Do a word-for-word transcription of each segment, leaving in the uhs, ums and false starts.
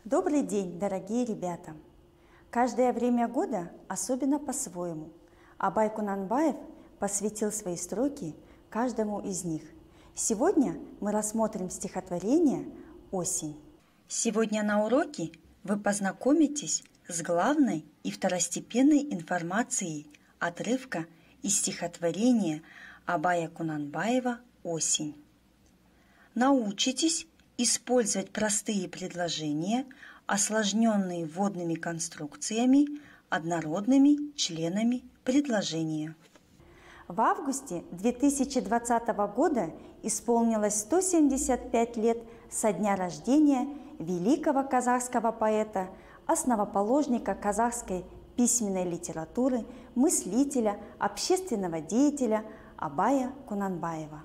Добрый день, дорогие ребята! Каждое время года особенно по-своему. Абай Кунанбаев посвятил свои строки каждому из них. Сегодня мы рассмотрим стихотворение «Осень». Сегодня на уроке вы познакомитесь с главной и второстепенной информацией отрывка из стихотворения Абая Кунанбаева «Осень». Научитесь использовать простые предложения, осложненные вводными конструкциями, однородными членами предложения. В августе две тысячи двадцатого года исполнилось сто семьдесят пять лет со дня рождения великого казахского поэта, основоположника казахской письменной литературы, мыслителя, общественного деятеля Абая Кунанбаева.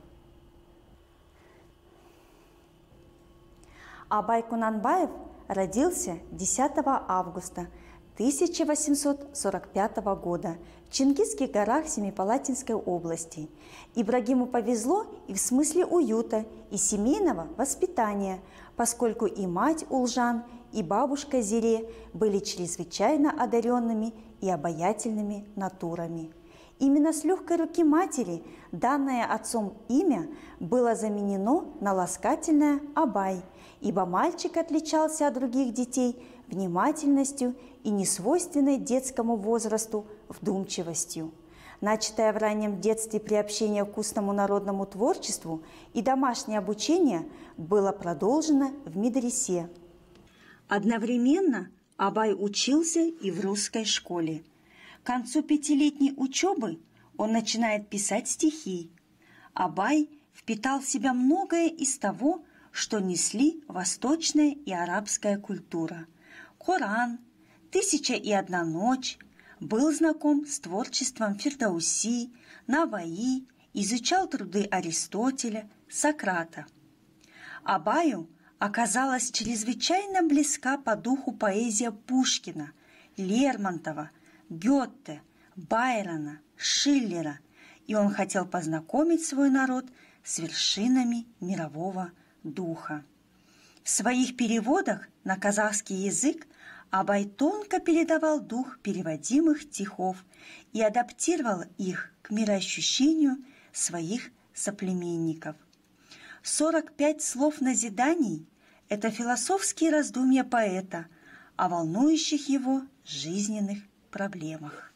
Абай Кунанбаев родился десятого августа тысяча восемьсот сорок пятого года в Чингисских горах Семипалатинской области. Ибрагиму повезло и в смысле уюта, и семейного воспитания, поскольку и мать Улжан, и бабушка Зире были чрезвычайно одаренными и обаятельными натурами. Именно с легкой руки матери данное отцом имя было заменено на ласкательное Абай, ибо мальчик отличался от других детей внимательностью и несвойственной детскому возрасту вдумчивостью. Начатое в раннем детстве приобщение к вкусному народному творчеству и домашнее обучение было продолжено в медресе. Одновременно Абай учился и в русской школе. К концу пятилетней учебы он начинает писать стихи. Абай впитал в себя многое из того, что несли восточная и арабская культура. Коран, «Тысяча и одна ночь», был знаком с творчеством Фирдауси, Наваи, изучал труды Аристотеля, Сократа. Абаю оказалась чрезвычайно близка по духу поэзия Пушкина, Лермонтова, Гёте, Байрона, Шиллера, и он хотел познакомить свой народ с вершинами мирового духа. В своих переводах на казахский язык Абай тонко передавал дух переводимых стихов и адаптировал их к мироощущению своих соплеменников. сорок пять слов назиданий – это философские раздумья поэта о волнующих его жизненных проблемах.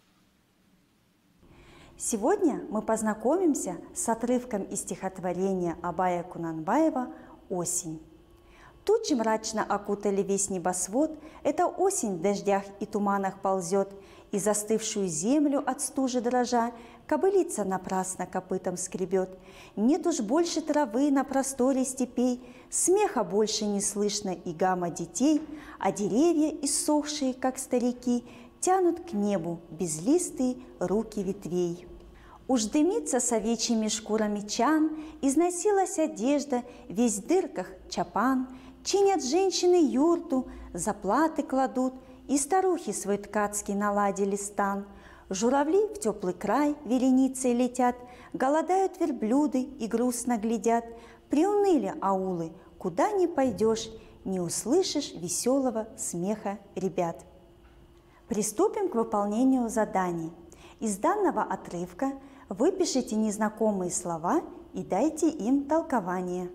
Сегодня мы познакомимся с отрывком из стихотворения Абая Кунанбаева «Осень». Тучи мрачно окутали весь небосвод, эта осень в дождях и туманах ползет, и застывшую землю от стужи дрожа кобылица напрасно копытом скребет. Нет уж больше травы на просторе степей, смеха больше не слышно и гамма детей, а деревья, иссохшие, как старики, тянут к небу безлистые руки ветвей. Уж дымится с овечьими шкурами чан, износилась одежда, весь в дырках чапан, чинят женщины юрту, заплаты кладут, и старухи свой ткацкий наладили стан. Журавли в теплый край вереницей летят, голодают верблюды и грустно глядят. Приуныли аулы, куда ни пойдешь, не услышишь веселого смеха ребят. Приступим к выполнению заданий. Из данного отрывка выпишите незнакомые слова и дайте им толкование.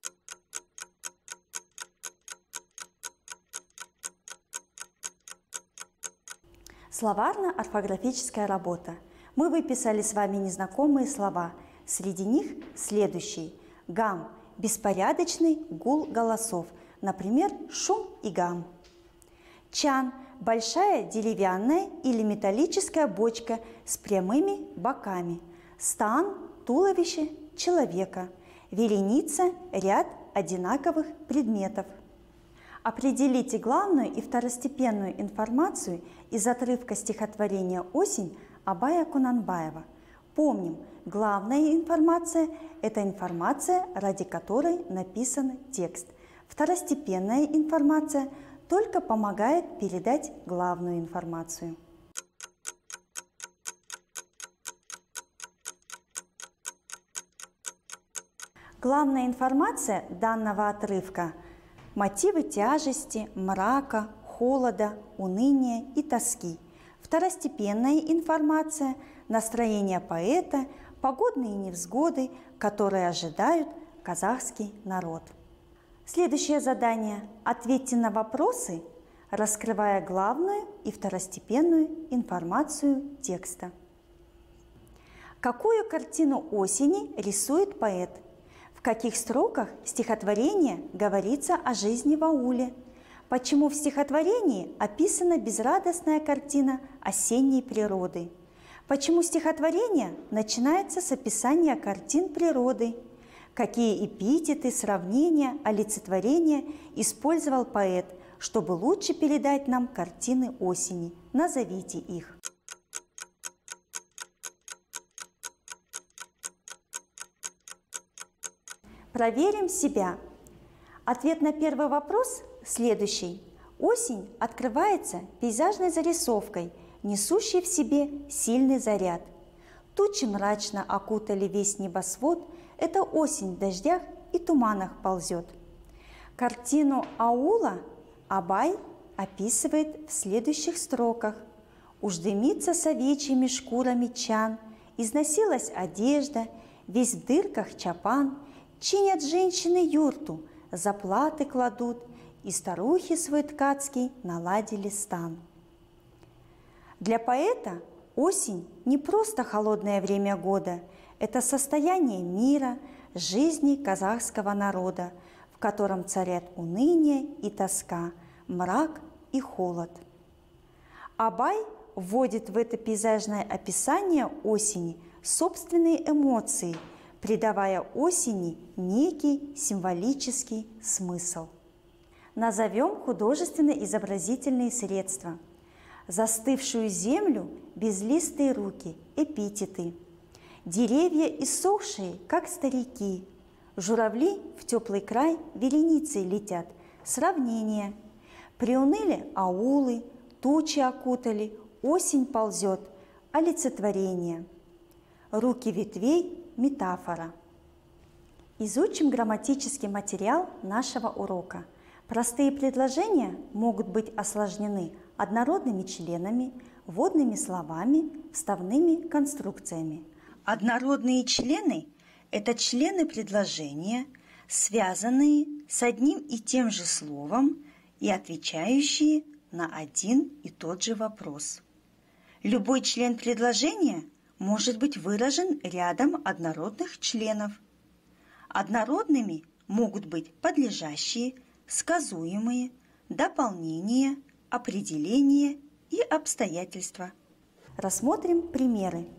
Словарно-орфографическая работа. Мы выписали с вами незнакомые слова. Среди них следующие. Гам – беспорядочный гул голосов, например, шум и гам. Чан – большая деревянная или металлическая бочка с прямыми боками. Стан – туловище человека. Вереница – ряд одинаковых предметов. Определите главную и второстепенную информацию из отрывка стихотворения «Осень» Абая Кунанбаева. Помним, главная информация – это информация, ради которой написан текст. Второстепенная информация только помогает передать главную информацию. Главная информация данного отрывка Мотивы тяжести, мрака, холода, уныния и тоски. Второстепенная информация, настроение поэта, погодные невзгоды, которые ожидают казахский народ. Следующее задание. Ответьте на вопросы, раскрывая главную и второстепенную информацию текста. Какую картину осени рисует поэт? В каких строках стихотворения говорится о жизни в ауле? Почему в стихотворении описана безрадостная картина осенней природы? Почему стихотворение начинается с описания картин природы? Какие эпитеты, сравнения, олицетворения использовал поэт, чтобы лучше передать нам картины осени? Назовите их. Проверим себя. Ответ на первый вопрос следующий. Осень открывается пейзажной зарисовкой, несущей в себе сильный заряд. Тучи мрачно окутали весь небосвод, это осень в дождях и туманах ползет. Картину аула Абай описывает в следующих строках. «Уж дымится с овечьими шкурами чан, износилась одежда, весь в дырках чапан, чинят женщины юрту, заплаты кладут, и старухи свой ткацкий наладили стан». Для поэта осень не просто холодное время года, это состояние мира, жизни казахского народа, в котором царят уныние и тоска, мрак и холод. Абай вводит в это пейзажное описание осени собственные эмоции, придавая осени некий символический смысл. Назовем художественно-изобразительные средства. Застывшую землю, безлистые руки, эпитеты. Деревья иссохшие, как старики. Журавли в теплый край вереницей летят. Сравнение. Приуныли аулы, тучи окутали, осень ползет. Олицетворение. Руки ветвей – метафора. Изучим грамматический материал нашего урока. Простые предложения могут быть осложнены однородными членами, вводными словами, вставными конструкциями. Однородные члены – это члены предложения, связанные с одним и тем же словом и отвечающие на один и тот же вопрос. Любой член предложения может быть выражен рядом однородных членов. Однородными могут быть подлежащие, сказуемые, дополнения, определения и обстоятельства. Рассмотрим примеры.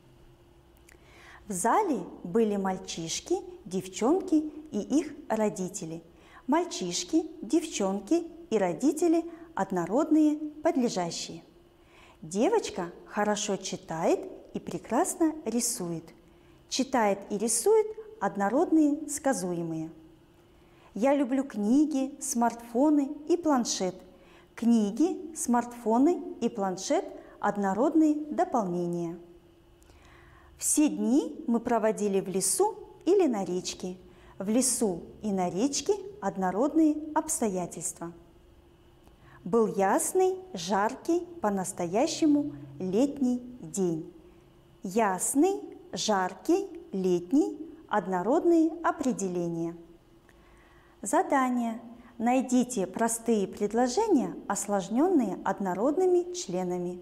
В зале были мальчишки, девчонки и их родители. Мальчишки, девчонки и родители – однородные, подлежащие. Девочка хорошо читает и прекрасно рисует. Читает и рисует однородные, сказуемые. Я люблю книги, смартфоны и планшет. Книги, смартфоны и планшет – однородные дополнения. Все дни мы проводили в лесу или на речке. В лесу и на речке – однородные обстоятельства. Был ясный, жаркий, по-настоящему летний день. Ясный, жаркий, летний – однородные определения. Задание. Найдите простые предложения, осложненные однородными членами.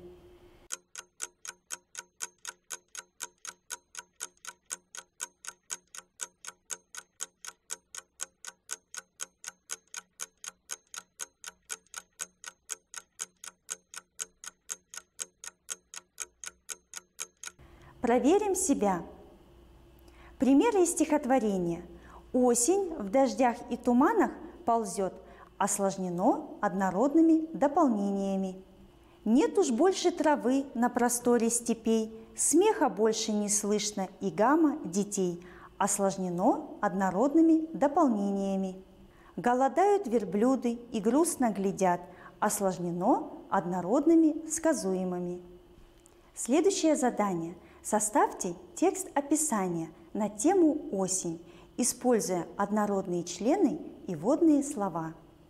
Проверим себя. Примеры из стихотворения. Осень в дождях и туманах ползет, осложнено однородными дополнениями. Нет уж больше травы на просторе степей, смеха больше не слышно и гамма детей, осложнено однородными дополнениями. Голодают верблюды и грустно глядят, осложнено однородными сказуемыми. Следующее задание. Составьте текст описания на тему «Осень», используя однородные члены и вводные слова.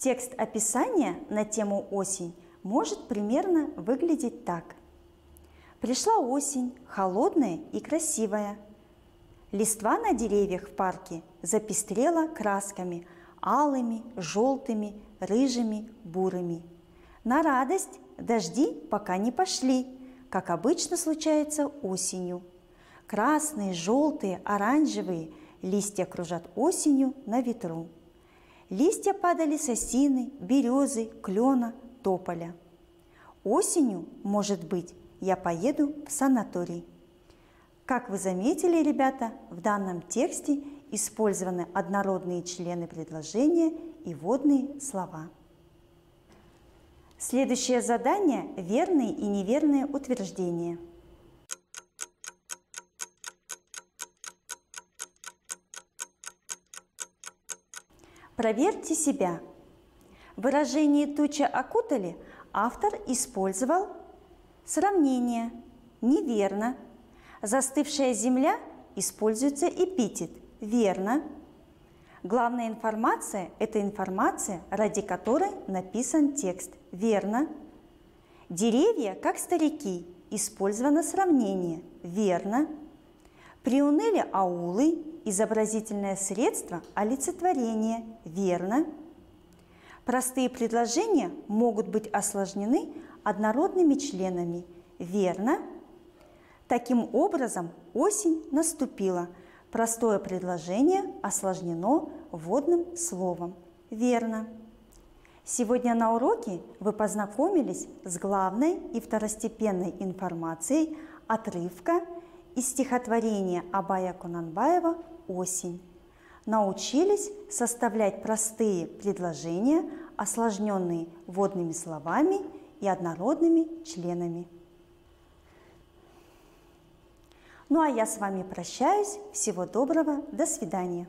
Текст описания на тему «Осень» может примерно выглядеть так. Пришла осень, холодная и красивая. Листва на деревьях в парке запестрела красками – алыми, желтыми, рыжими, бурыми. На радость дожди пока не пошли, как обычно случается осенью. Красные, желтые, оранжевые листья кружат осенью на ветру. Листья падали с осины, березы, клена, тополя. Осенью, может быть, я поеду в санаторий. Как вы заметили, ребята, в данном тексте использованы однородные члены предложения и вводные слова. Следующее задание – верные и неверные утверждения. Проверьте себя. Выражение «туча окутали» автор использовал сравнение. Неверно. Застывшая земля используется эпитет. Верно. Главная информация – это информация, ради которой написан текст. Верно. Деревья, как старики, использовано сравнение. Верно. Приуныли аулы, изобразительное средство олицетворения. Верно. Простые предложения могут быть осложнены однородными членами. Верно. Таким образом, осень наступила. Простое предложение осложнено вводным словом. Верно. Сегодня на уроке вы познакомились с главной и второстепенной информацией отрывка из стихотворения Абая Кунанбаева «Осень». Научились составлять простые предложения, осложненные вводными словами и однородными членами. Ну а я с вами прощаюсь. Всего доброго. До свидания.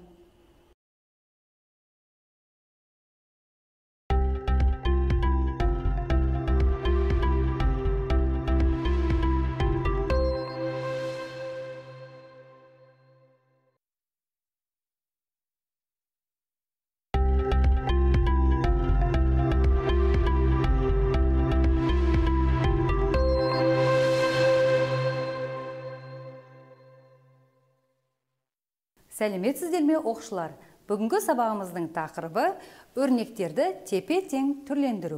Сәлеметсіздер ме, оқушылар? Бүгінгі сабағымыздың тақырыбы өрнектерді тепе-тең түрлендіру.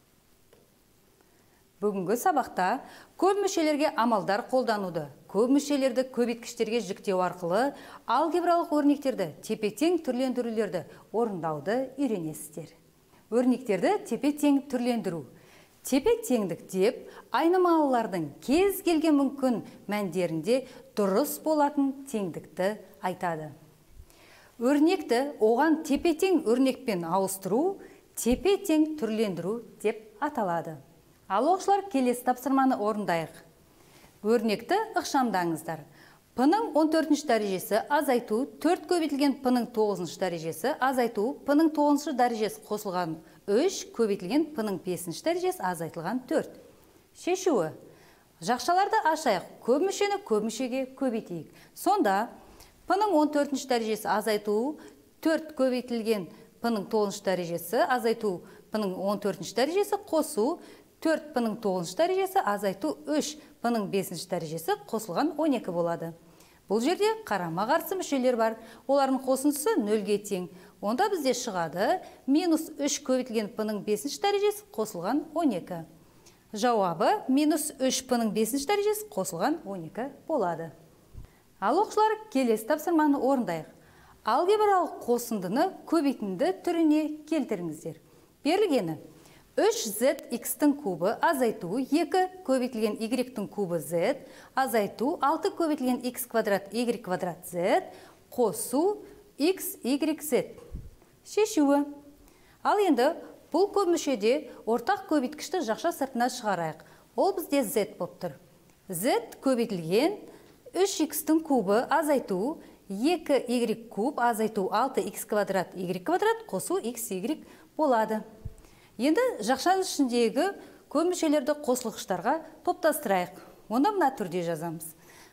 Бүгінгі сабақта көп мүшелерге амалдар қолдануды, көп мүшелерді көбейткіштерге жүктеу арқылы алгебралық өрнектерді тепе-тең түрлендірулерді орындауды үйренесіздер. Өрнектерді тепе-тең түрлендіру. Тепе-теңдік деп айнымалылардың кез келген мүмкін мәндерінде дұрыс болатын теңдікті айтады. Өрнекті оған тепе-тең өрнекпен ауыстыру, тепе-тең түрлендіру деп аталады. Ал оқушылар, келесі тапсырманы орындайық. Өрнекті ықшамдаңыздар. П-ның он төртінші дәрежесі азайту, төрт көбейтілген П-ның тоғызыншы дәрежесі азайту, П-ның тоғызыншы дәрежесі қосылған үш, көбейтілген П-ның бесінші дәрежесі азайтылған төрт. Шешуі. Жақшаларды ашайық. Көп мүшені көп мүшеге көбейтейік. Сонда П-ның он төртінші дәрежесі азайту, төрт көбейтілген П-ның тоғызыншы дәрежесі азайту, П-ның он төртінші дәрежесі қосу, төрт П-ның тоғызыншы дәрежесі азайту, үш П-ның бесінші дәрежесі қосылған он екі болады. Бұл жерде қарама-қарсы мүшелер бар. Олардың қосындысы нөлге тең. Онда бізде шығады минус үш көбейтілген П-ның бесінші дәрежесі қосылған он екі. Жауабы минус үш П-ның бесінші дәрежесі қосылған он екі болады. Ал оқушылар, келесі тапсырманы орындайық. Алгебралық қосындыны көбейтінді түріне келтіріңіздер. Берілгені үш зет х-тің кубы азайту, екі көбейтілген y-тің кубы z, азайту, алты көбейтілген x квадрат y квадрат z, қосу x, y, z. Шешуі. Ал енді бұл көп мүшеде ортақ көбейткішті жақша сыртына шығарайық. Ол бізде z болып тұр. Z көбейтілген үш х-тің кубы азайту, екі y куб азайту, алты x квадрат y квадрат, қосу x, y болады. Енді жақшаның ішіндегі көп мүшелерді қосылғыштарға топтастырайық. Оны мына түрде жазамыз.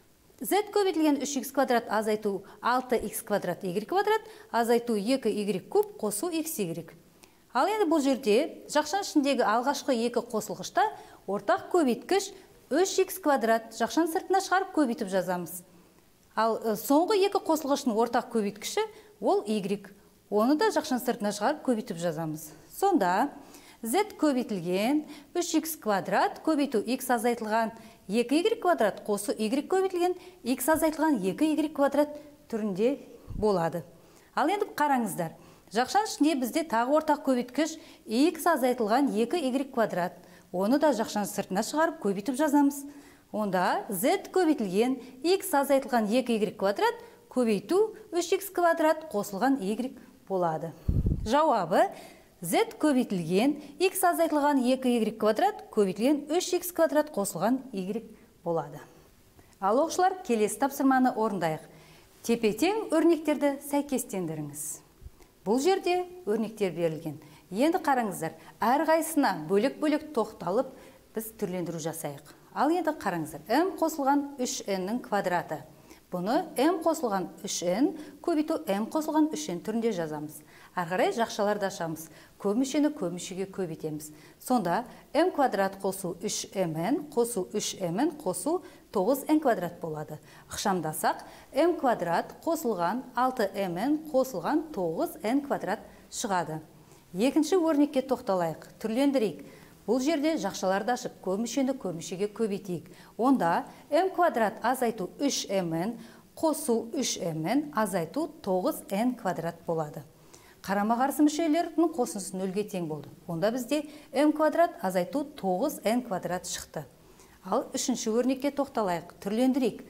Z көбейтілген үш х квадрат азайту, алты х квадрат y квадрат азайту, екі y куб қосу x, y. Ал енді бұл жерде жақшаның ішіндегі алғашқы екі қосылғышта ортақ көбейткіш үш икс квадрат жақшаның сыртына шығарып көбейтіп жазамыз. Ал соңғы екі қосылғыштың ортақ көбейткіші ол y. Оны да жақшаның сыртына шығарып көбейтіп жазамыз. Сонда z көбейтілген үш икс квадрат көбейту x азайтылған екі y квадрат қосу y көбейтілген x азайтылған екі y квадрат түрінде болады. Ал енді қараңыздар. Жақшаның ішінде бізде тағы ортақ көбейткіш x азайтылған екі y квадрат. Оны да жақшаның сыртына шығарып көбейтіп жазамыз. Онда z көбейтілген x азайтылған екі y квадрат көбейту үш икс квадрат қосылған y болады. Жауабы z көбейтілген x азайтылған екі y квадрат көбейтілген үш икс квадрат қосылған y болады. Ал оқушылар, келесі тапсырманы орындайық. Тепе-тең өрнектерді сәйкестендіріңіз. Бұл жерде өрнектер берілген. Енді қараңыздар, әрқайсысына бөлек-бөлек тоқталып, біз түрлендіру жасайық. Ал енді қараңыздар, m қосылған үш n-нің квадраты. Бұны m қосылған үш n көбейту m қосылған үш n түрінде жазамыз. Әрі қарай жақшаларды ашамыз. Көп мүшені көп мүшеге көбейтеміз. Сонда m квадрат қосу үш mn қосу үш mn қосу тоғыз n квадрат болады. Ықшамдасақ, m квадрат қосылған алты mn қосылған тоғыз n квадрат шығады. Екінші өрнекке тоқталайық, түрлендірейік. Бұл жерде жақшаларды ашып, көп мүшені көп мүшеге көбейтейік. Онда m квадрат азайту үш mn қосу үш mn азайту тоғыз n квадрат болады. Қарама-қарсы мүшелердің қосындысы нөлге тең болды. Онда бізде m квадрат азайту тоғыз n квадрат шықты. Ал үшінші өрнекке тоқталайық, түрлендірейік.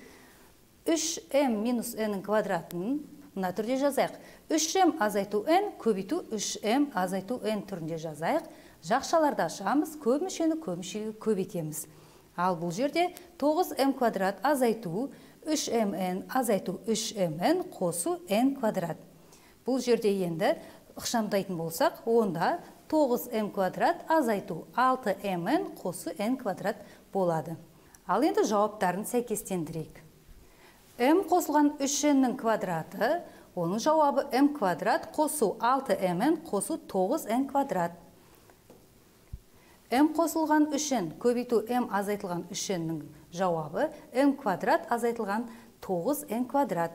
үш m минус n квадратын мына түрде жазайық. үш m азайту n көбейту үш m азайту n түрінде жазайық. Жақшаларды ашамыз, көп мүшені көп мүшеге көбейтеміз. Ал бұл жерде тоғыз m квадрат азайту үш mn азайту үш mn қосу n квадрат. Бұл жерде енді ықшамдайтын болсақ, онда тоғыз m квадрат азайту алты mn қосу n квадрат болады. Ал енді жауаптарын сәйкестендірейік. m қосылған үш n-нің квадраты, оның жауабы m квадрат қосу алты mn қосу тоғыз n квадрат. m қосылған үш n көбейту m азайтылған үш n-нің жауабы m квадрат азайтылған тоғыз n квадрат.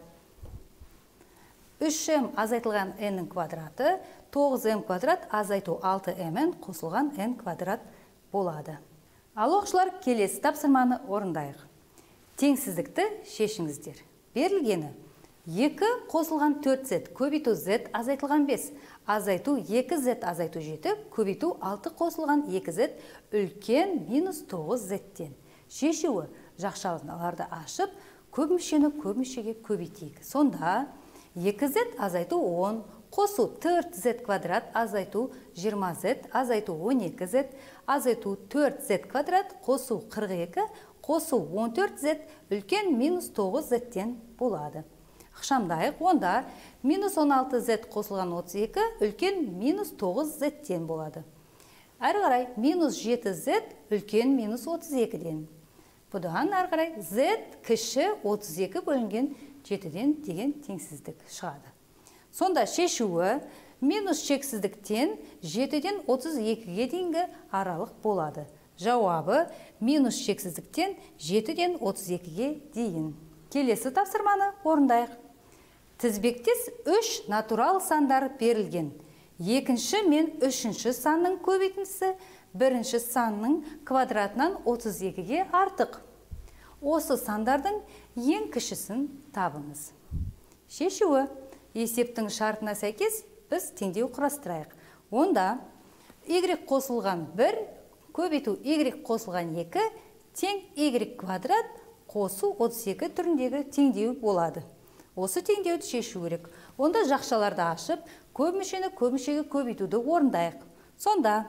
үш m азайтылған n-нің квадраты, тоғыз m квадрат азайту алты mn қосылған n квадрат болады. Ал оқушылар, келесі тапсырманы орындайық. Теңсіздікті шешіңіздер. Берілгені екі қосылған төрт z көбейту z азайтылған бес, азайту екі z азайту жеті, көбейту алты қосылған екі z үлкен минус тоғыз z-тен. Шешуі жақшаларды ашып, көп мүшені көп мүшеге көбейтейік. Сонда екі z азайту он, қосу төрт z квадрат азайту жиырма z, азайту он екі z, азайту төрт z квадрат, қосу қырық екі, қосу он төрт z үлкен минус тоғыз z-тен болады. Ықшамдайық, онда минус он алты z қосылған отыз екі, үлкен минус тоғыз z-тен болады. Әрі қарай минус жеті z үлкен минус отыз екіден. Бұдан әрі қарай z кіші отыз екі бөлінген жетіден деген теңсіздік шығады. Сонда шешуі минус шексіздіктен жетіден отыз екіге дейінгі аралық болады. Жауабы минус шексіздіктен жетіден отыз екіге дейін. Келесі тапсырманы орындайық. Тізбектес үш натурал сандар берілген. Екінші мен үшінші санның көбейтіндісі бірінші санның квадратынан отыз екіге артық. Осы сандардың ең кішісін табыңыз. Шешуі есептің шартына сәйкес біз теңдеу құрастырайық. Онда y қосылған бір көбейту y қосылған екі тең y квадрат қосу отыз екі түріндегі теңдеу болады. Осы теңдеуді шешу керек. Онда жақшаларды ашып, көп мүшені көп мүшеге көбейтуді орындайық. Сонда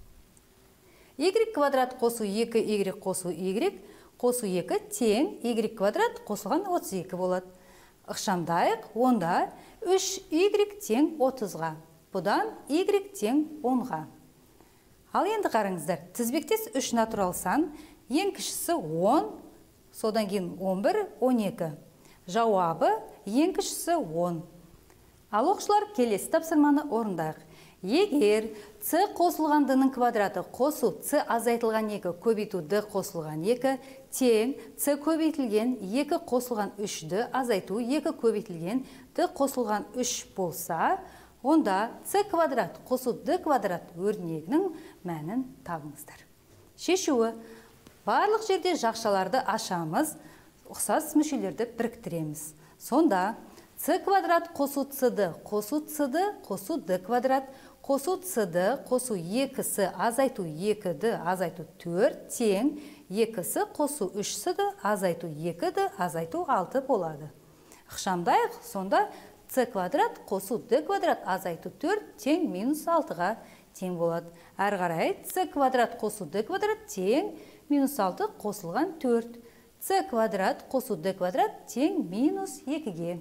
y квадрат қосу екі y қосу y қосу екі тең y квадрат қосылған отыз екі болады. Ықшамдайық, онда үш y тең отызға. Бұдан y тең онға. Ал енді қараңыздар, тізбектес үш натурал сан, ең кішісі он, содан кейін он бір, он екі. Жауабы ең кішісі он. Ал оқушылар, келесі тапсырманы орындайық. Егер c қосылған d-ның квадраты қосу c азайтылған екі көбейту d қосылған екі тең c көбейтілген екі қосылған үш d азайту екі көбейтілген d қосылған үш болса, онда c квадрат қосу d квадрат өрнегінің мәнін табыңыздар. Шешуі: барлық жерде жақшаларды ашамыз, ұқсас мүшелерді біріктіреміз. Сонда c квадрат қосу cd қосу cd қосу d квадрат қосу cd қосу екі c азайту екі d азайту төрт тең екі c қосу үш cd азайту екі d азайту алты болады. Ықшамдайық, сонда c квадрат қосу d квадрат азайту төрт тең минус алтыға тең болады. Әрі қарай c квадрат қосу d квадрат тең минус алты қосылған төрт. c квадрат қосу d квадрат тең минус екіге.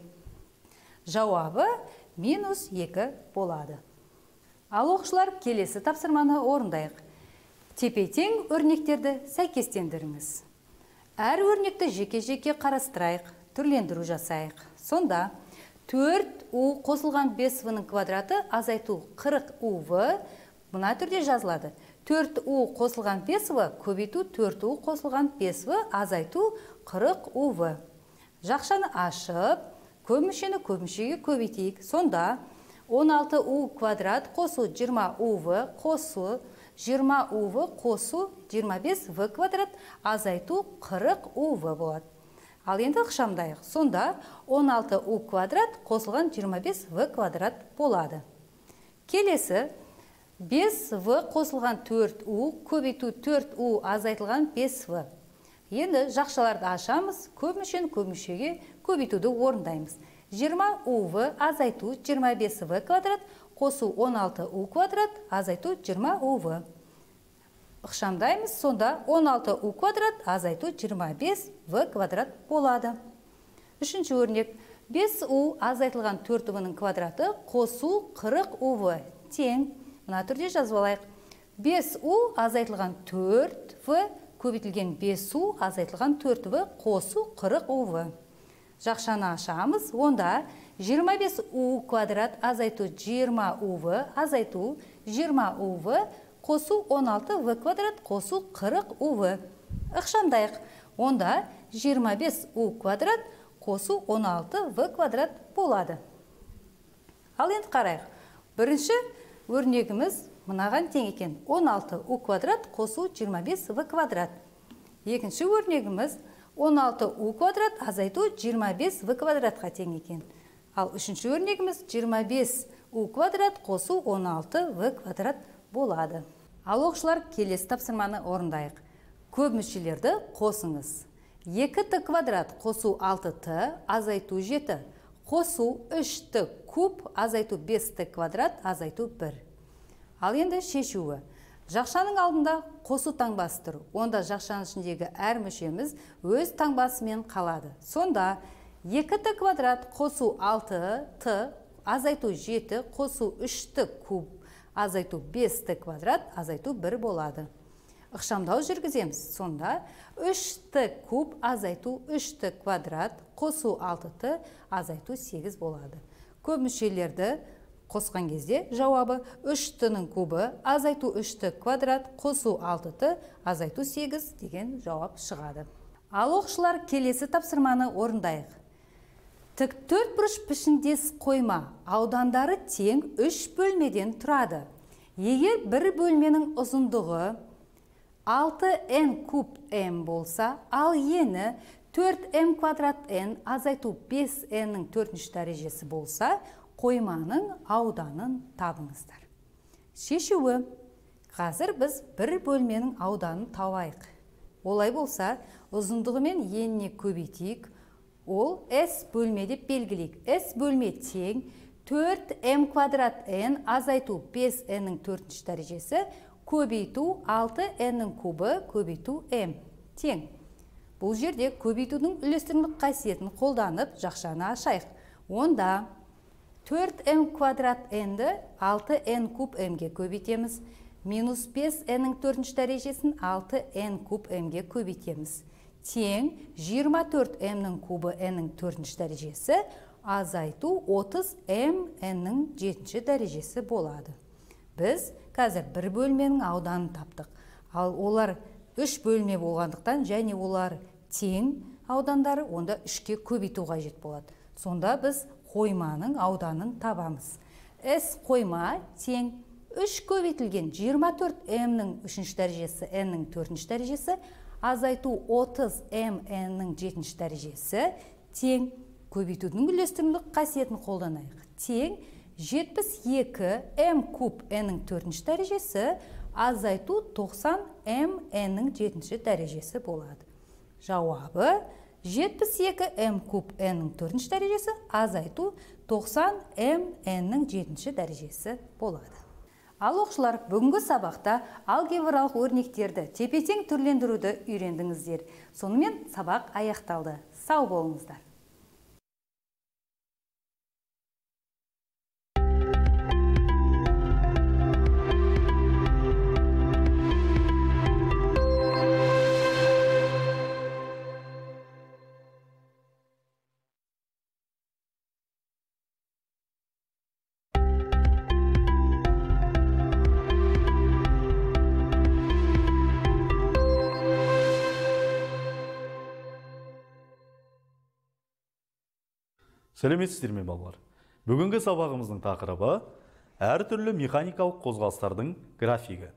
Жауабы минус екі болады. Ал оқушылар, келесі тапсырманы орындайық. Тепе-тең өрнектерді сәйкестендіріңіз. Әр өрнекті жеке-жеке қарастырайық, түрлендіру жасайық. Сонда төрт у қосылған бес в-ның квадраты азайту қырық у в мына түрде жазылады. төрт у қосылған бес в көбейту төрт у қосылған бес в азайту қырық у в. Жақшаны ашып, көп мүшені көп мүшеге көбейтейік. Сонда он алты у квадрат қосу жиырма у в қосу жиырма у в қосу жиырма бес в квадрат азайту қырық у в болады. Ал енді ықшамдайық. Сонда он алты у квадрат қосылған жиырма бес в квадрат болады. Келесі бес в қосылған төрт у көбейту төрт у азайтылған бес в. Енді жақшаларды ашамыз, көп мүшені көп мүшеге көбейтуді орындаймыз. жиырма у в азайту жиырма бес в квадрат қосу он алты у квадрат азайту жиырма у в. Ықшамдаймыз, сонда он алты у квадрат азайту жиырма бес в квадрат болады. Үшінші өрнек. бес у азайтылған төрт в-ның квадраты қосу қырық у в тең. Мына түрде жазып алайық. бес у азайтылған төрт в көбейтілген бес у азайтылған төрт в қосу қырық у в. Жақшаны ашамыз. Онда жиырма бес у квадрат азайту жиырма у в азайту жиырма у в қосу он алты в квадрат қосу қырық у в. Ықшамдайық. Онда жиырма бес у квадрат қосу он алты в квадрат болады. Ал енді қарайық. Бірінші өрнегіміз мынаған тең екен. он алты у квадрат қосу жиырма бес в квадрат. Екінші өрнегіміз он алты у квадрат азайту жиырма бес в квадратқа тең екен. Ал үшінші өрнегіміз жиырма бес у квадрат қосу он алты в квадрат болады. Ал оқушылар, келесі тапсырманы орындайық. Көп мүшелерді қосыңыз. екі т квадрат қосу алты т азайту жеті. Қосу үш т куб азайту бес т квадрат азайту бір. Ал енді шешуі. Жақшаның алдында қосу таңбасы тұр. Онда жақшаның ішіндегі әр мүшеміз өз таңбасымен қалады. Сонда екі т квадрат қосу алты т азайту жеті қосу үш т куб азайту бес т квадрат азайту бір болады. Ықшамдау жүргіземіз. Сонда үш т куб азайту үш т квадрат қосу алты т азайту сегіз болады. Көп мүшелерді қосқан кезде жауабы үш т-ның кубы азайту үш т квадрат қосу алты т азайту сегіз деген жауап шығады. Ал оқушылар, келесі тапсырманы орындайық. Тік төртбұрыш пішіндес қойма аудандары тең үш бөлмеден тұрады. Егер бір бөлменің ұзындығы алты н куб м болса, ал ені төрт м квадрат н азайту бес н-ның төртінші дәрежесі болса, қойманың ауданын табыңыздар. Шешуі. Қазір біз бір бөлменің ауданын табайық. Олай болса, ұзындығы мен еніне көбейтейік. Ол S бөлме деп белгілейік. S бөлме тең төрт м квадрат n азайту бес н-ның төртінші дәрежесі көбейту алты н-ның кубы көбейту m тең. Бұл жерде көбейтудің үлестірмелік қасиетін қолданып жақшаны ашайық. Онда төрт м квадрат n-ді алты н куб m-ге көбейтеміз. Минус бес н-ның төртінші дәрежесін алты н куб m-ге көбейтеміз. Тең жиырма төрт м-ның кубы n-ның төртінші дәрежесі азайту отыз м n-ның жетінші дәрежесі болады. Біз қазір бір бөлменің ауданын таптық. Ал олар үш бөлме болғандықтан және олар тең аудандары, онда үшке көбейту қажет болады. Сонда біз қойманың ауданын табамыз. S қойма тең үш көбейтілген жиырма төрт m-нің үшінші дәрежесі n-нің төртінші дәрежесі азайту отыз m n-нің жетінші дәрежесі тең, көбейтудің үйлестірімдік қасиетін қолданайық, тең жетпіс екі m куб n-нің төртінші дәрежесі азайту тоқсан m n-нің жетінші дәрежесі болады. Жауабы жетпіс екі m куб n-нің төртінші дәрежесі азайту тоқсан m n-нің жетінші дәрежесі болады. Ал оқушылар, бүгінгі сабақта алгебралық өрнектерді тепе-тең түрлендіруді үйрендіңіздер. Сонымен сабақ аяқталды. Сау болыңыздар. Сәлеметсіздер ме балалар? Бүгінгі сабағымыздың тақырыбы әртүрлі механикалық қозғалыстардың графигі.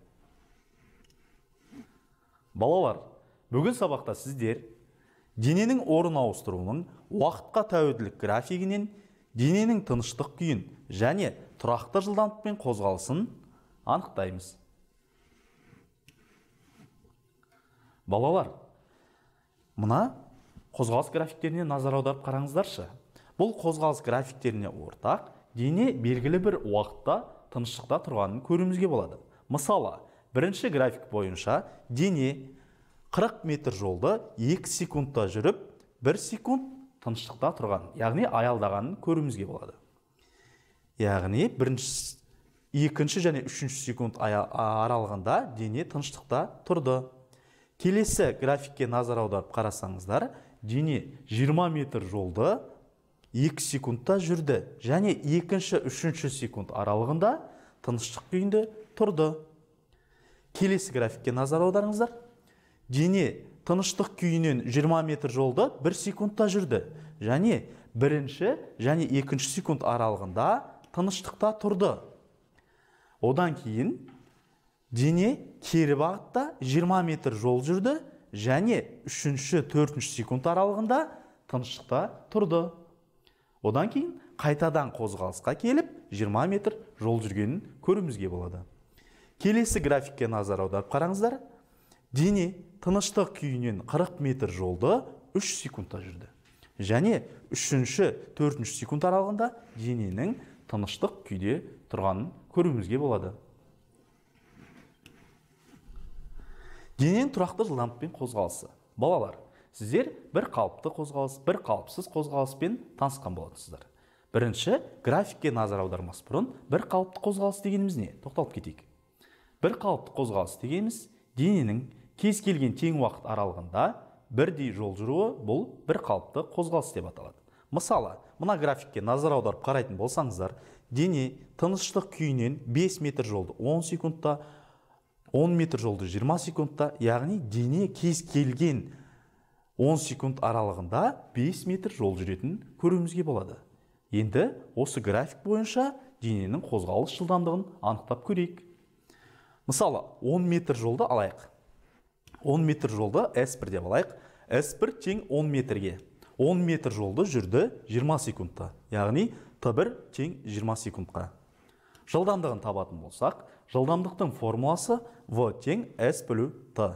Балалар, бүгін сабақта сіздер дененің орын ауыстыруының уақытқа тәуелділік графигінен дененің тыныштық күйін және тұрақты жылдамдықпен қозғалысын анықтаймыз. Балалар, мына қозғалыс графиктеріне назар аударып қараңыздаршы. Бұл қозғалыс графиктеріне ортақ дене белгілі бір уақытта тыныштықта тұрғанын көруімізге болады. Мысалы, бірінші график бойынша дене қырық метр жолды екі секундта жүріп, бір секунд тыныштықта тұрған, яғни аялдағанын көруімізге болады. Яғни бірінші, екінші және үшінші секунд аралығында дене тыныштықта тұрды. Келесі графикке назар аударып қарасаңыздар, дене жиырма метр жолды екі секундта жүрді және екінші, үшінші секунд аралығында тыныштық күйінде тұрды. Келесі графикке назар аударыңыздар. Дене тыныштық күйінен жиырма метр жолды бір секундта жүрді және бірінші және екінші секунд аралығында тыныштықта тұрды. Одан кейін дене кері бағытта жиырма метр жол жүрді және үшінші, төртінші секунд аралығында тыныштықта тұрды. Одан кейін қайтадан қозғалысқа келіп жиырма метр жол жүргенін көруімізге болады. Келесі графикке назар аударып қараңыздар. Дене тыныштық күйінен қырық метр жолды үш секундта жүрді. Және үшінші, төртінші секунд аралығында дененің тыныштық күйде тұрғанын көруімізге болады. Дененің тұрақты жылдамдықпен қозғалысы. Балалар, сіздер бір қалыпты қозғалыс, бір қалыпсыз қозғалыспен танысқан болатынсыздар. Бірінші, графикке назар аудармас бұрын бір қалыпты қозғалыс дегеніміз не? Тоқталып кетейік. Бір қалыпты қозғалыс дегеніміз дененің кез келген тең уақыт аралығында бірдей жол жүруі, бұл бір қалыпты қозғалыс деп аталады. Мысалы, мына графикке назар аударып қарайтын болсаңыздар, дене тыныштық күйінен бес метр жолды он секундта, он метр жолды жиырма секундта, яғни дене кез келген он секунд аралығында бес метр жол жүретін көруімізге болады. Енді осы график бойынша дененің қозғалыс жылдамдығын анықтап көрейік. Мысалы, он метр жолды алайық. он метр жолды эс бір деп алайық. эс бір тең он метрге. он метр жолды жүрді жиырма секундта. Яғни тэ бір тең жиырма секундқа. Жылдамдығын табатын болсақ, жылдамдықтың формуласы в тең эс бөлу тэ.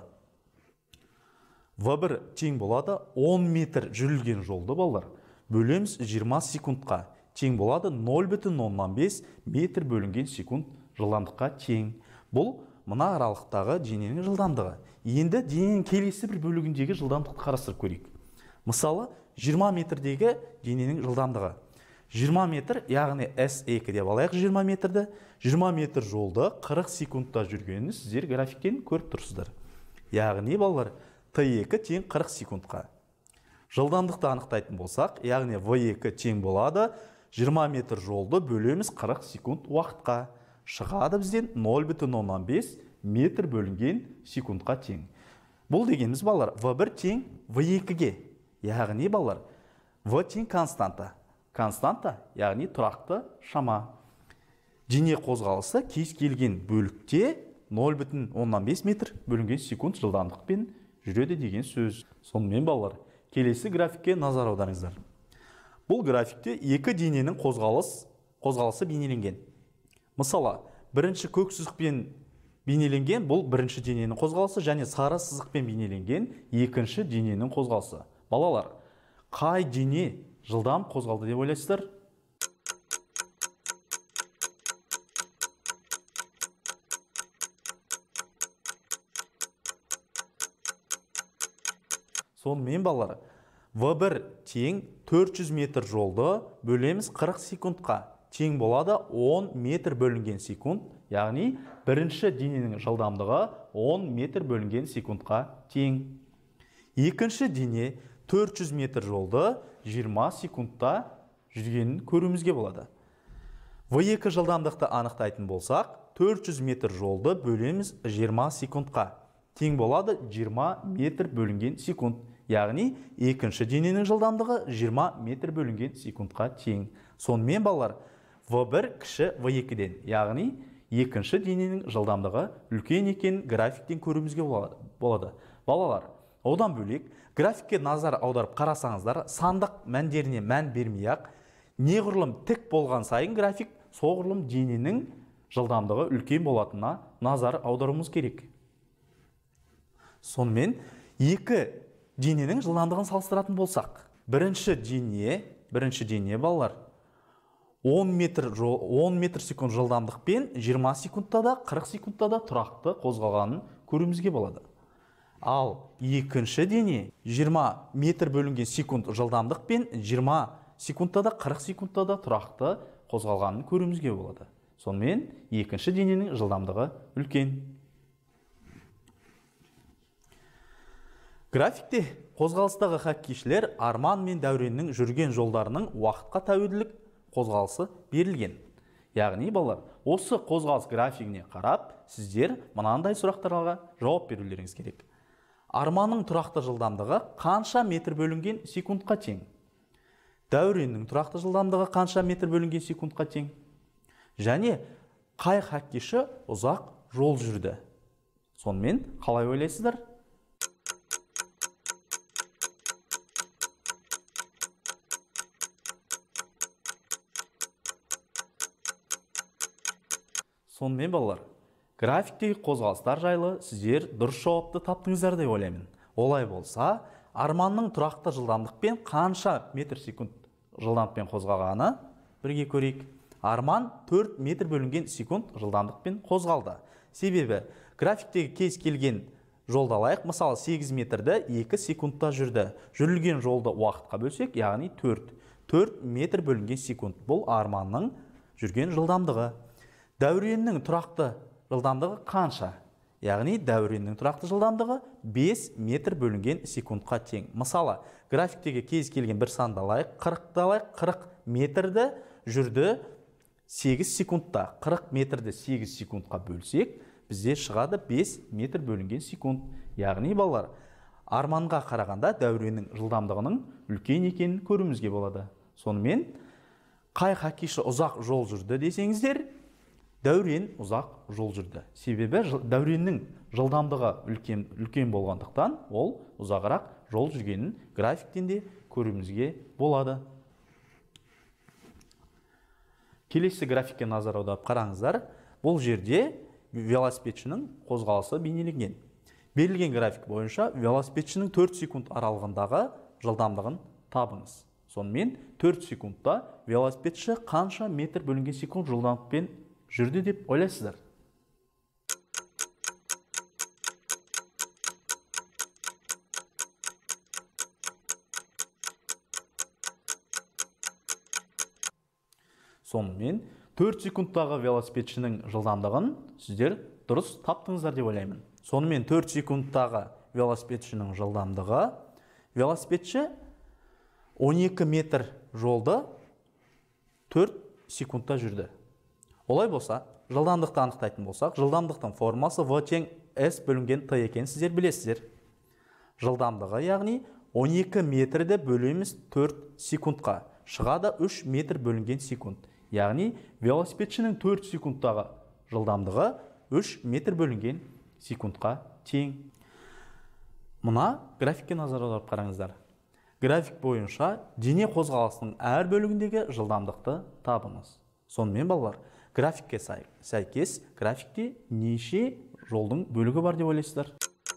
вэ бір тең болады он метр жүрілген жолды балалар бөлеміз жиырма секундқа. Тең болады нөл бүтін оннан бес метр бөлінген секунд жылдамдыққа тең. Бұл мына аралықтағы дененің жылдамдығы. Енді дененің келесі бір бөлігіндегі жылдамдықты қарастырып көрейік. Мысалы, жиырма метрдегі дененің жылдамдығы. жиырма метр, яғни эс екі деп алайық жиырма метрді. жиырма метр жолды қырық секундта жүргенін сіздер графиктен көріп тұрсыздар. Яғни балалар, тэ екі тең қырық секундқа. Жылдамдықты анықтайтын болсақ, яғни вэ екі тең болады жиырма метр жолды бөлеміз қырық секунд уақытқа. шығады бізден нөл бүтін оннан бес метр бөлінген секундқа тең. Бұл дегеніміз балалар в бір тең в екіге, яғни балалар в тең константа. Константа, яғни тұрақты шама. Дене қозғалысы кез келген бөлікте нөл бүтін оннан бес метр бөлінген секунд жылдамдықпен жүреді деген сөз. Сонымен балалар, келесі графикке назар аударыңыздар. Бұл графикте екі дененің қозғалыс, қозғалысы бейнеленген. Мысалы, бірінші көк сызықпен бейнеленген бұл бірінші дененің қозғалысы, және сары сызықпен бейнеленген екінші дененің қозғалысы. Балалар, қай дене жылдам қозғалды деп ойлайсыздар? Сонымен балалар, в бір тең төрт жүз метр жолды бөлеміз қырық секундқа. Тең болады он метр бөлінген секунд, яғни бірінші дененің жылдамдығы он метр бөлінген секундқа тең. Екінші дене төрт жүз метр жолды жиырма секундта жүргенін көруімізге болады. в екі жылдамдықты анықтайтын болсақ, төрт жүз метр жолды бөлеміз жиырма секундқа. Тең болады жиырма метр бөлінген секунд. Яғни екінші дененің жылдамдығы жиырма метр бөлінген секундқа тең. Сонымен балалар, в бір кіші в екіден, яғни екінші дененің жылдамдығы үлкен екен графиктен көруімізге болады. Балалар, одан бөлек графикке назар аударып қарасаңыздар, сандық мәндеріне мән бермей-ақ, неғұрлым тік болған сайын график, соғұрлым дененің жылдамдығы үлкен болатынына назар аударуымыз керек. Сонымен екі дененің жылдамдығын салыстыратын болсақ, бірінші дене, бірінші дене балалар, он метр, он метр секунд жылдамдықпен жиырма секундта да, қырық секундта да тұрақты қозғалғанын көруімізге болады. Ал екінші дене жиырма метр бөлінген секунд жылдамдықпен жиырма секундта да, қырық секундта да тұрақты қозғалғанын көруімізге болады. Сонымен екінші дененің жылдамдығы үлкен. Графикте қозғалыстағы хоккейшілер Арман мен Дәуреннің жүрген жолдарының уақытқа тәуелділік қозғалысы берілген. Яғни балалар, осы қозғалыс графигіне қарап, сіздер мынандай сұрақтарға жауап берулеріңіз керек. Арманның тұрақты жылдамдығы қанша метр бөлінген секундқа тең? Дәуреннің тұрақты жылдамдығы қанша метр бөлінген секундқа тең? Және қай хоккейші ұзақ жол жүрді? Сонымен қалай ойлайсыздар? Сонымен балалар, графиктегі қозғалыстар жайлы сіздер дұрыс жауапты таптыңыздар деп ойлаймын. Олай болса, Арманның тұрақты жылдамдықпен қанша метр секунд жылдамдықпен қозғалғаны бірге көрейік. Арман төрт метр бөлінген секунд жылдамдықпен қозғалды. Себебі графиктегі кез келген жолды алайық, мысалы сегіз метрді екі секундта жүрді. Жүрілген жолды уақытқа бөлсек, яғни төрт. төрт метр бөлінген секунд. Бұл Арманның жүрген жылдамдығы. Дәуреннің тұрақты жылдамдығы қанша? Яғни Дәуреннің тұрақты жылдамдығы бес метр бөлінген секундқа тең. Мысалы, графиктегі кез келген бір санды алайық, қырықты алайық, қырық метрді жүрді сегіз секундта. қырық метрді сегіз секундқа бөлсек, бізде шығады бес метр бөлінген секунд. Яғни балалар, Арманға қарағанда Дәуреннің жылдамдығының үлкен екенін көруімізге болады. Сонымен, қай хоккейші ұзақ жол жүрді десеңіздер, Дәурен ұзақ жол жүрді. Себебі Дәуреннің жылдамдығы үлкен, үлкен болғандықтан, ол ұзағырақ жол жүргенін графиктен де көруімізге болады. Келесі графикке назар аударып қараңыздар. Бұл жерде велосипедшінің қозғалысы бейнеленген. Берілген график бойынша велосипедшінің төрт секунд аралығындағы жылдамдығын табыңыз. Сонымен төрт секундта велосипедші қанша метр бөлінген секунд жылдамдықпен жүрді деп ойлайсыздар? Сонымен төрт секундтағы велосипедшінің жылдамдығын сіздер дұрыс таптыңыздар деп ойлаймын. Сонымен төрт секундтағы велосипедшінің жылдамдығы, велосипедші он екі метр жолды төрт секундта жүрді. Олай болса, жылдамдықты анықтайтын болсақ, жылдамдықтың формасы v тең s бөлінген t екенін сіздер білесіздер. Жылдамдығы, яғни он екі метрді бөлеміз төрт секундқа. Шығады үш метр бөлінген секунд. Яғни велосипедшінің төрт секундтағы жылдамдығы үш метр бөлінген секундқа тең. Мұна графикке назар аударып қараңыздар. График бойынша дене қозғалысының әр бөлігіндегі жылдамдықты табыңыз. Сонымен балалар, графикке сәйкес графикте неше жолдың бөлігі бар деп ойлайсыздар?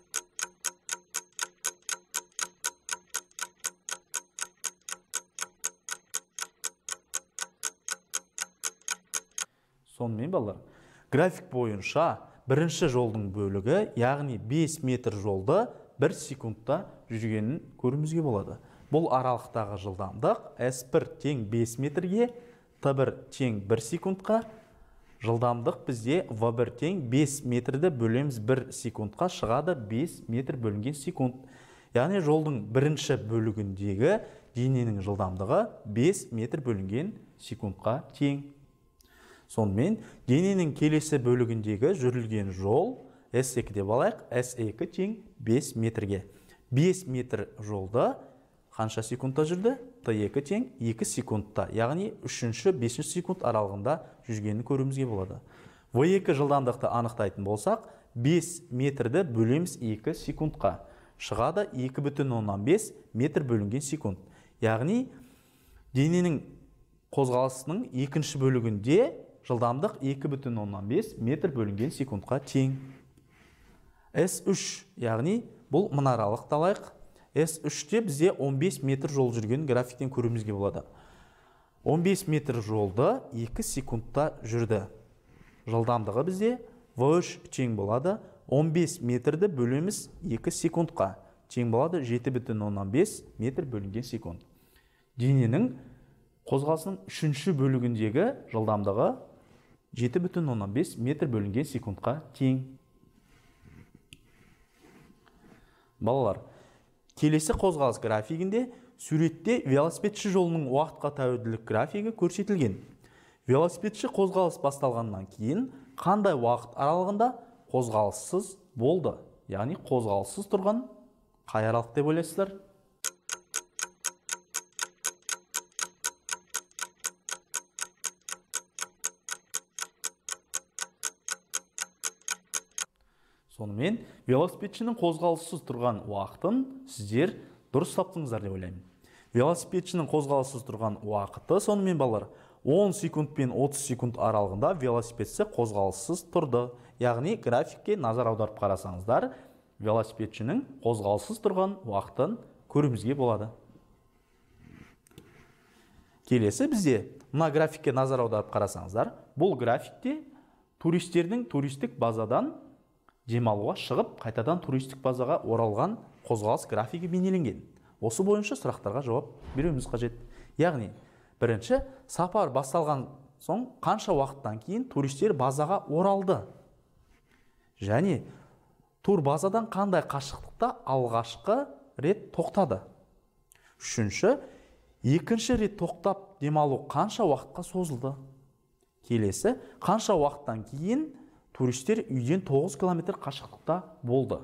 Сонымен балалар, график бойынша бірінші жолдың бөлігі, яғни бес метр жолды бір секундта жүргенін көруімізге болады. Бұл аралықтағы жылдамдық эс бір тең бес метрге, тэ бір тең бір секундқа, жылдамдық бізде вэ бір тең бес метрді бөлеміз бір секундқа, шығады бес метр бөлінген секунд. Яғни жолдың бірінші бөлігіндегі дененің жылдамдығы бес метр бөлінген секундқа тең. Сонымен дененің келесі бөлігіндегі жүрілген жол эс екі деп алайық, эс екі тең бес метрге. бес метр жолды қанша секундта жүрді? тэ екі тең екі секундта, яғни үшінші бесінші секунд аралығында жүргенін көруімізге болады. вэ екі жылдамдықты анықтайтын болсақ, бес метрді бөлеміз екі секундқа. Шығады екі бүтін оннан бес метр бөлінген секунд. Яғни дененің қозғалысының екінші бөлігінде жылдамдық екі бүтін оннан бес метр бөлінген секундқа тең. эс үш, яғни бұл мұнаралық алайық. эс үште бізде он бес метр жол жүрген графиктен көруімізге болады. он бес метр жолды екі секундта жүрді. Жылдамдығы бізде вэ үш тең болады. он бес метрді бөлеміз екі секундқа. Тең болады жеті бүтін оннан бес метр бөлінген секунд. Дененің қозғалысының үшінші бөлігіндегі жылдамдығы жеті бүтін оннан бес метр бөлінген секундқа тең. Балалар, келесі қозғалыс графигінде суретте велосипедші жолының уақытқа тәуелділік графигі көрсетілген. Велосипедші қозғалыс басталғаннан кейін қандай уақыт аралығында қозғалыссыз болды? Яғни қозғалыссыз тұрған қай аралық деп ойлайсыздар? Сонымен, велосипедшінің қозғалыссыз тұрған уақытын сіздер дұрыс таптыңыздар деп ойлаймын. Велосипедшінің қозғалыссыз тұрған уақыты, сонымен балалар, он секунд пен отыз секунд аралығында велосипедші қозғалыссыз тұрды. Яғни графикке назар аударып қарасаңыздар, велосипедшінің қозғалыссыз тұрған уақытын көруімізге болады. Келесі бізде мына графикке назар аударып қарасаңыздар, бұл графикте туристердің туристік базадан демалуға шығып, қайтадан туристік базаға оралған қозғалыс графигі бейнеленген. Осы бойынша сұрақтарға жауап беруіміз қажет. Яғни, бірінші, сапар басталған соң қанша уақыттан кейін туристер базаға оралды? Және тур базадан қандай қашықтықта алғашқы рет тоқтады? Үшінші, екінші рет тоқтап демалу қанша уақытқа созылды? Келесі, қанша уақыттан кейін туристер үйден тоғыз километр қашықтықта болды?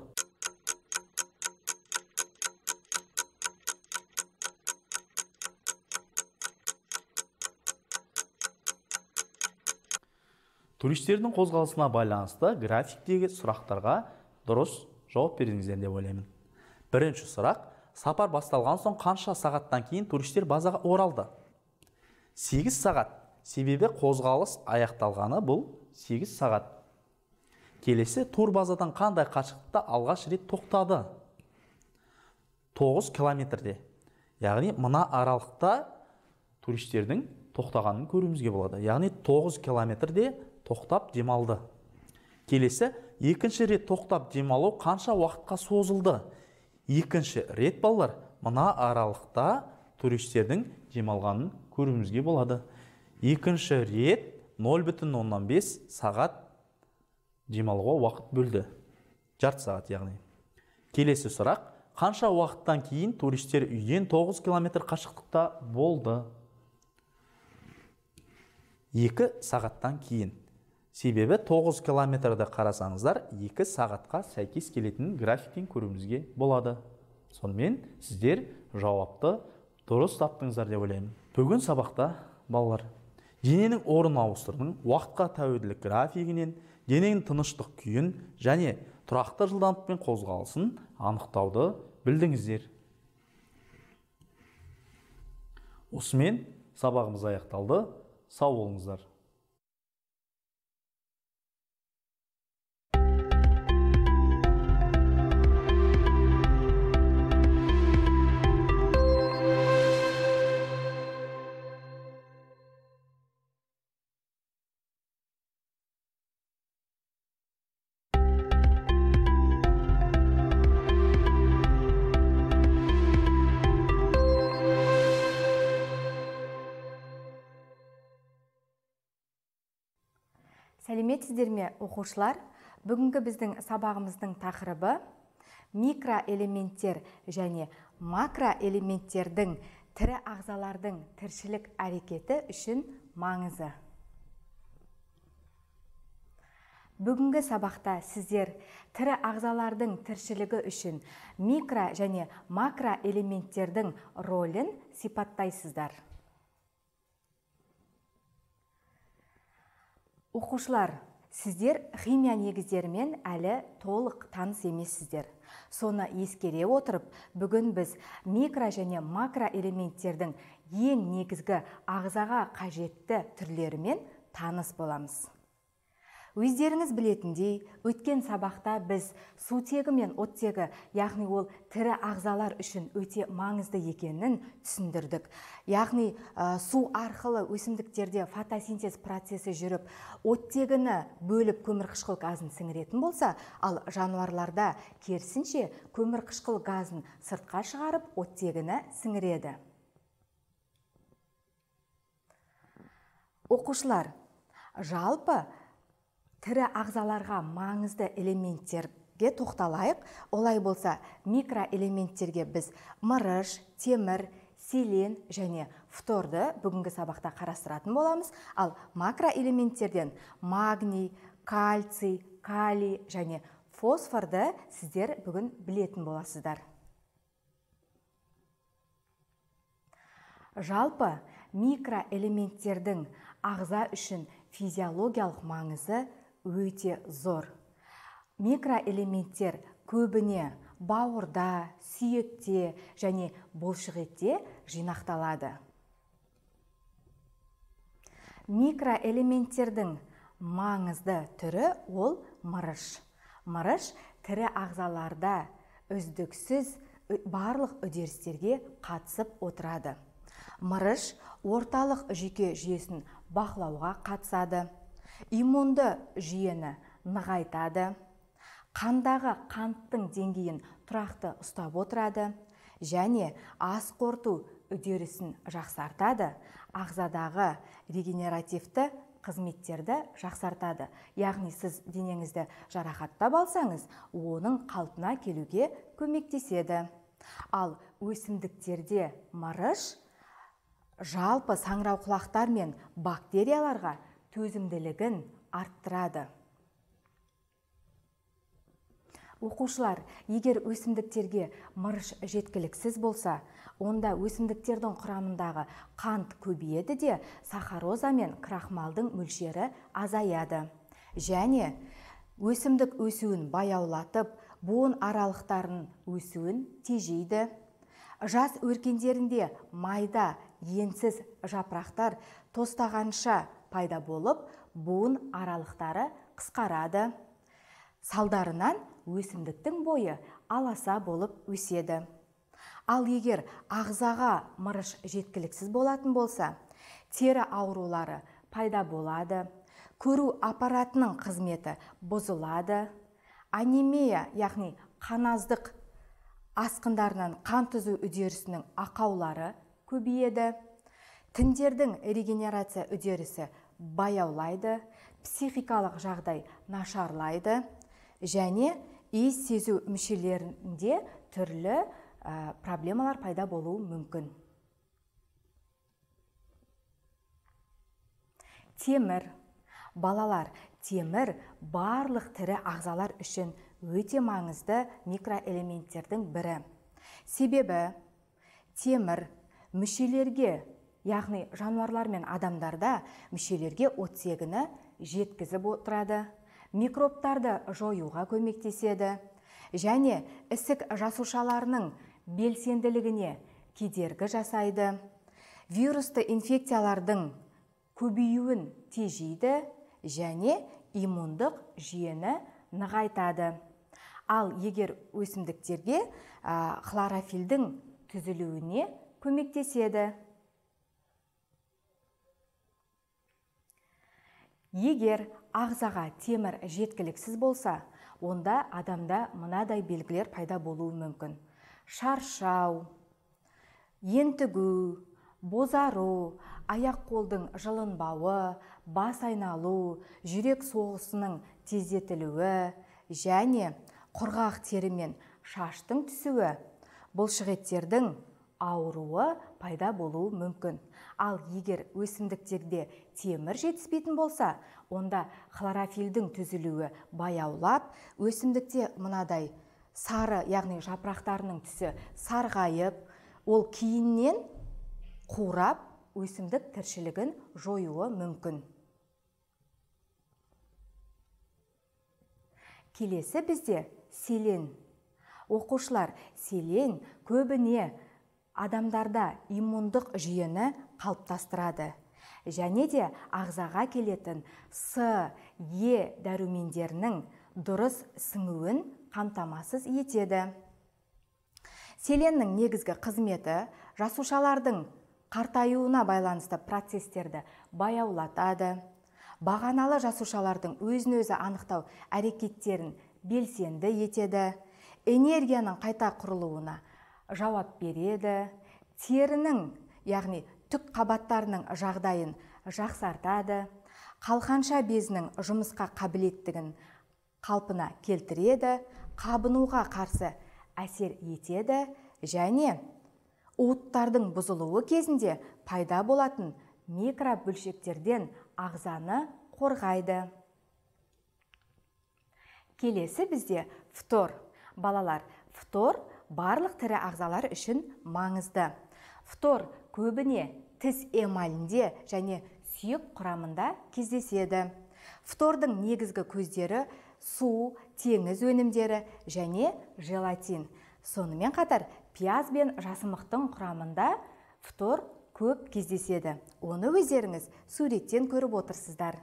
Туристердің қозғалысына байланысты графиктегі сұрақтарға дұрыс жауап беріңіздер деп ойлаймын. Бірінші сұрақ, сапар басталған соң қанша сағаттан кейін туристер базаға оралды? сегіз сағат. Себебі қозғалыс аяқталғаны бұл сегіз сағат. Келесі, тур базадан қандай қашықтықта алғаш рет тоқтады? тоғыз километрде. Яғни мына аралықта туристердің тоқтағанын көруімізге болады. Яғни тоғыз километрде тоқтап демалды. Келесі, екінші рет тоқтап демалу қанша уақытқа созылды? Екінші рет балалар, мына аралықта туристердің демалғанын көруімізге болады. Екінші рет нөл бүтін оннан бес сағат демалуға уақыт бөлді. Жарты сағат яғни. Келесі сұрақ, қанша уақыттан кейін туристер үйден тоғыз километр қашықтықта болды? екі сағаттан кейін. Себебі тоғыз километрді қарасаңыздар екі сағатқа сәйкес келетін графиктен көруімізге болады. Сонымен сіздер жауапты дұрыс таптыңыздар деп ойлаймын. Бүгін сабақта балалар дененің орын ауыстырудың уақытқа тәуелділік графигінен дененің тыныштық күйін және тұрақты жылдамдық пен қозғалысын анықтауды білдіңіздер. Осымен сабағымыз аяқталды. Сау болыңыздар. Сәлеметсіздер ме, оқушылар? Бүгінгі біздің сабағымыздың тақырыбы микроэлементтер және макроэлементтердің тірі ағзалардың тіршілік әрекеті үшін маңызы. Бүгінгі сабақта сіздер тірі ағзалардың тіршілігі үшін микро және макроэлементтердің ролін сипаттайсыздар. Оқушылар, сіздер химия негіздерімен әлі толық таныс емессіздер. Соны ескере отырып, бүгін біз микро және макроэлементтердің ең негізгі ағзаға қажетті түрлерімен таныс боламыз. Өздеріңіз білетіндей, өткен сабақта біз сутегі мен оттегі, яғни ол тірі ағзалар үшін өте маңызды екенін түсіндірдік. Яғни су арқылы өсімдіктерде фотосинтез процесі жүріп, оттегіні бөліп көмірқышқыл газын сіңіретін болса, ал жануарларда керісінше көмірқышқыл газын сыртқа шығарып, оттегіні сіңіреді. Оқушылар, жалпы тірі ағзаларға маңызды элементтерге тоқталайық. Олай болса, микроэлементтерге біз мырыш, темір, селен және фторды бүгінгі сабақта қарастыратын боламыз. Ал макроэлементтерден магний, кальций, калий және фосфорды сіздер бүгін білетін боласыздар. Жалпы микроэлементтердің ағза үшін физиологиялық маңызы өте зор. Микроэлементтер көбіне бауырда, сүйекте және бұлшықетте жинақталады. Микроэлементтердің маңызды түрі ол мырыш. Мырыш тірі ағзаларда үздіксіз барлық үдерістерге қатысып отырады. Мырыш орталық жүйке жүйесін бақылауға қатысады, иммунды жүйені нығайтады, қандағы қанттың деңгейін тұрақты ұстап отырады және ас қорыту үдерісін жақсартады, ағзадағы регенеративті қызметтерді жақсартады. Яғни сіз денеңізді жарақаттап алсаңыз, оның қалпына келуге көмектеседі. Ал өсімдіктерде мырыш жалпы саңырауқұлақтар мен бактерияларға төзімділігін арттырады. Оқушылар, егер өсімдіктерге мырыш жеткіліксіз болса, онда өсімдіктердің құрамындағы қант көбейеді де сахароза мен крахмалдың мөлшері азаяды. Және өсімдік өсуін баяулатып, буын аралықтарын өсуін тежейді. Жас өркендерінде майда енсіз жапырақтар тостағанша пайда болып, буын аралықтары қысқарады. Салдарынан өсімдіктің бойы аласа болып өседі. Ал егер ағзаға мырыш жеткіліксіз болатын болса, тері аурулары пайда болады, көру аппаратының қызметі бұзылады, анемия, яғни қаназдық асқындарынан қан түзу үдерісінің ақаулары көбейеді, тіндердің регенерация үдерісі баяулайды, психикалық жағдай нашарлайды және иіс сезу мүшелерінде түрлі ә, проблемалар пайда болуы мүмкін. Темір, Балалар, темір барлық тірі ағзалар үшін өте маңызды микроэлементтердің бірі. Себебі темір мүшелерге, яғни жануарлар мен адамдарда мүшелерге оттегіні жеткізіп отырады, микробтарды жоюға көмектеседі және ісік жасушаларының белсенділігіне кедергі жасайды, вирусты инфекциялардың көбеюін тежейді және иммундық жүйені нығайтады. Ал егер өсімдіктерге ә, хлорофилдің түзілуіне көмектеседі. Егер ағзаға темір жеткіліксіз болса, онда адамда мынадай белгілер пайда болуы мүмкін. Шаршау, ентігу, бозару, аяқ-қолдың жылынбауы, бас айналу, жүрек соғысының тездетілуі және құрғақ тері мен шаштың түсуі, бұлшықеттердің ауруы пайда болуы мүмкін. Ал егер өсімдіктерде темір жетіспейтін болса, онда хлорофилдің түзілуі баяулап, өсімдікте мынадай сары, яғни жапырақтарының түсі сарғайып, ол кейіннен қурап, өсімдік тіршілігін жоюы мүмкін. Келесі бізде селен. Оқушылар, селен көбіне адамдарда иммундық жүйені қалыптастырады және де ағзаға келетін С, Е дәрумендерінің дұрыс сіңуін қамтамасыз етеді. Селеннің негізгі қызметі жасушалардың қартаюына байланысты процестерді баяулатады, бағаналы жасушалардың өзін-өзі анықтау әрекеттерін белсенді етеді, энергияның қайта құрылуына жауап береді, терінің, яғни түк қабаттарының жағдайын жақсартады, қалқанша безінің жұмысқа қабілеттігін қалпына келтіреді, қабынуға қарсы әсер етеді және уыттардың бұзылуы кезінде пайда болатын микробөлшектерден ағзаны қорғайды. Келесі бізде фтор. Балалар, фтор барлық тірі ағзалар үшін маңызды. Фтор көбіне тіс эмалінде және сүйек құрамында кездеседі. Фтордың негізгі көздері су, теңіз өнімдері және желатин. Сонымен қатар пияз бен жасымықтың құрамында фтор көп кездеседі. Оны өздеріңіз суреттен көріп отырсыздар.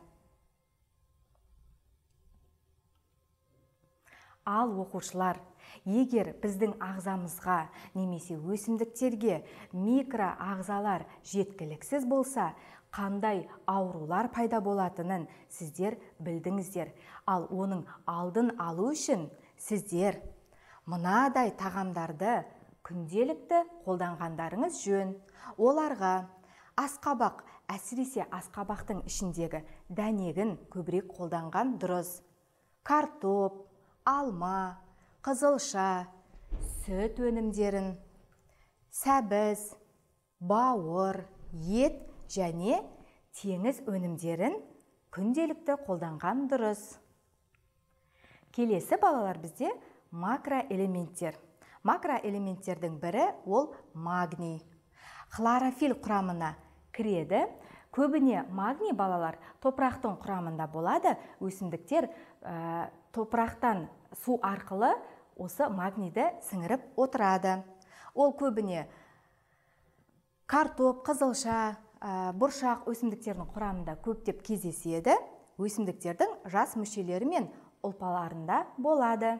Ал оқушылар, егер біздің ағзамызға немесе өсімдіктерге микро ағзалар жеткіліксіз болса, қандай аурулар пайда болатынын сіздер білдіңіздер. Ал оның алдын алу үшін сіздер мынадай тағамдарды күнделікті қолданғандарыңыз жөн. Оларға асқабақ, әсіресе асқабақтың ішіндегі дәнегін көбірек қолданған дұрыс. Картоп, алма, қызылша, сүт өнімдерін, сәбіз, бауыр, ет және теңіз өнімдерін күнделікті қолданған дұрыс. Келесі балалар бізде макроэлементтер. Макроэлементтердің бірі ол магний. Хлорофилл құрамына кіреді. Көбіне магний балалар топырақтың құрамында болады. Өсімдіктер ә, топырақтан су арқылы осы магнийді сіңіріп отырады. Ол көбіне картоп, қызылша, ә, бұршақ өсімдіктердің құрамында көптеп кездеседі. Өсімдіктердің жас мүшелері мен ұлпаларында болады.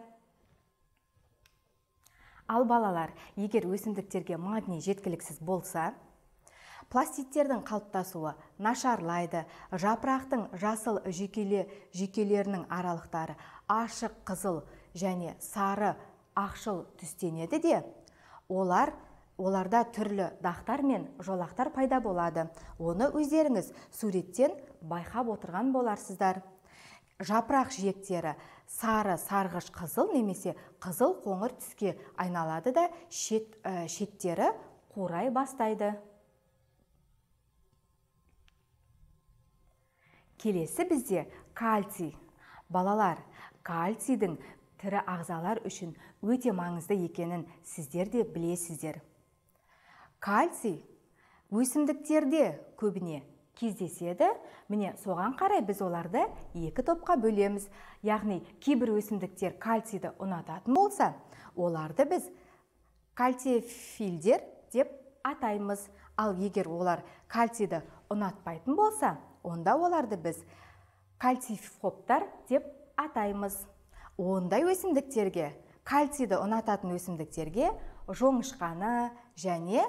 Ал балалар, егер өсімдіктерге магний жеткіліксіз болса, пластидтердің қалыптасуы нашарлайды, жапырақтың жасыл жүйкеле, жүйкелерінің аралықтары ашық қызыл және сары ақшыл түстенеді де, олар, оларда түрлі дақтар мен жолақтар пайда болады. Оны өздеріңіз суреттен байқап отырған боларсыздар. Жапырақ жиектері сары, сарғыш қызыл немесе қызыл қоңыр түске айналады да шет, ә, шеттері қурай бастайды. келесі бізде кальций. Балалар, кальцийдің тірі ағзалар үшін өте маңызды екенін сіздер де білесіздер. Кальций өсімдіктерде көбіне кездеседі. Міне соған қарай біз оларды екі топқа бөлеміз. Яғни кейбір өсімдіктер кальцийді ұнататын болса, оларды біз кальцияфилдер деп атаймыз. Ал егер олар кальцийді ұнатпайтын болса, онда оларды біз кальцифоптар деп атаймыз. Ондай өсімдіктерге, кальцийді ұнататын өсімдіктерге жоңышқаны және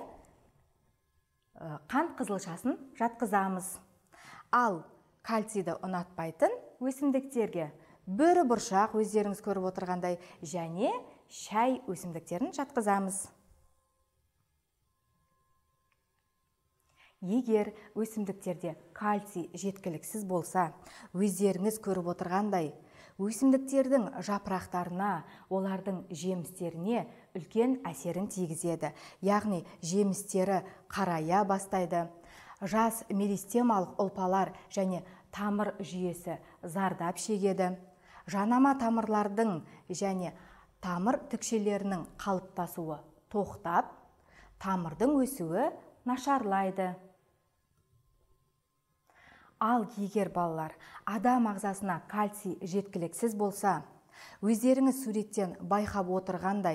қант қызылшасын жатқызамыз. Ал кальцийді ұнатпайтын өсімдіктерге бүрі бұршақ, өздеріңіз көріп отырғандай, және шай өсімдіктерін жатқызамыз. Егер өсімдіктерде кальций жеткіліксіз болса, өздеріңіз көріп отырғандай, өсімдіктердің жапырақтарына, олардың жемістеріне үлкен әсерін тигізеді. Яғни жемістері қарая бастайды. Жас меристемалық ұлпалар және тамыр жүйесі зардап шегеді. Жанама тамырлардың және тамыр тікшелерінің қалыптасуы тоқтап, тамырдың өсуі нашарлайды. Ал егер балалар адам ағзасына кальций жеткіліксіз болса, өздеріңіз суреттен байқап отырғандай,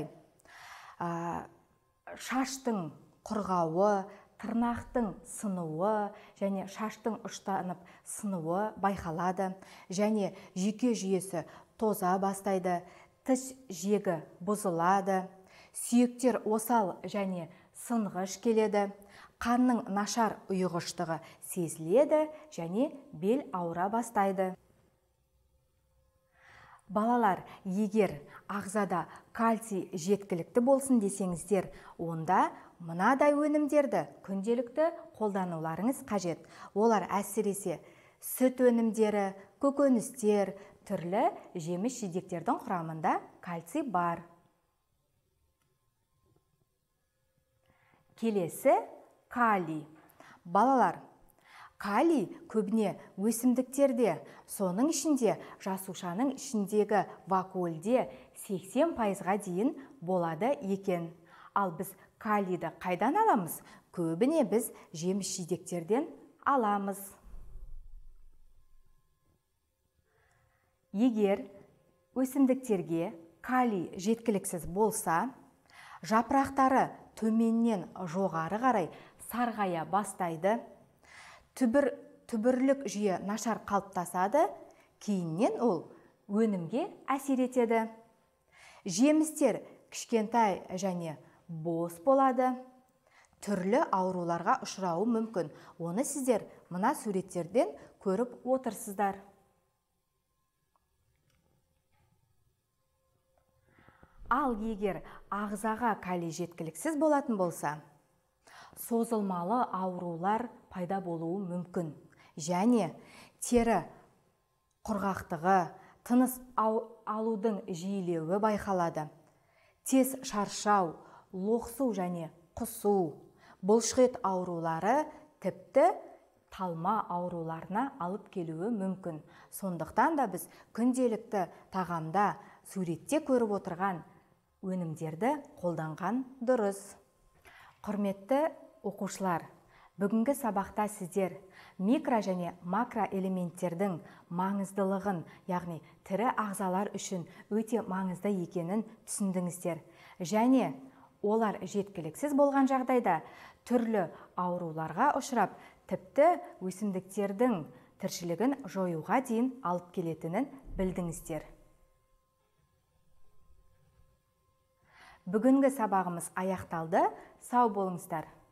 шаштың құрғауы, тырнақтың сынуы және шаштың ұштанып сынуы байқалады, және жүйке жүйесі тоза бастайды, тіс жегі бұзылады, сүйектер осал және сынғыш келеді, қанның нашар ұйығыштығы сезіледі және бел ауыра бастайды. Балалар, егер ағзада кальций жеткілікті болсын десеңіздер, онда мынадай өнімдерді күнделікті қолдануларыңыз қажет. Олар әсіресе сүт өнімдері, көкөністер, түрлі жеміс жидектердің құрамында кальций бар. Келесі калий. Балалар, калий көбіне өсімдіктерде, соның ішінде жасушаның ішіндегі вакуольде сексен пайызға дейін болады екен. Ал біз калийді қайдан аламыз? Көбіне біз жеміс жидектерден аламыз. Егер өсімдіктерге калий жеткіліксіз болса, жапырақтары төменнен жоғары қарай сарғая бастайды, түбір, түбірлік жүйе нашар қалыптасады, кейіннен ол өнімге әсер етеді. Жемістер кішкентай және бос болады, түрлі ауруларға ұшырауы мүмкін. Оны сіздер мына суреттерден көріп отырсыздар. Ал егер ағзаға калий жеткіліксіз болатын болса, созылмалы аурулар пайда болуы мүмкін. Және тері құрғақтығы, тыныс алудың жиілеуі байқалады. Тез шаршау, лоқсу және құсу, бұлшықет аурулары тіпті талма ауруларына алып келуі мүмкін. Сондықтан да біз күнделікті тағамда суретте көріп отырған өнімдерді қолданған дұрыс. Құрметті оқушылар, бүгінгі сабақта сіздер микро және макро элементтердің маңыздылығын, яғни тірі ағзалар үшін өте маңызды екенін түсіндіңіздер. Және олар жеткіліксіз болған жағдайда түрлі ауруларға ұшырап, тіпті өсімдіктердің тіршілігін жоюға дейін алып келетінін білдіңіздер. Бүгінгі сабағымыз аяқталды. Сау болыңыздар.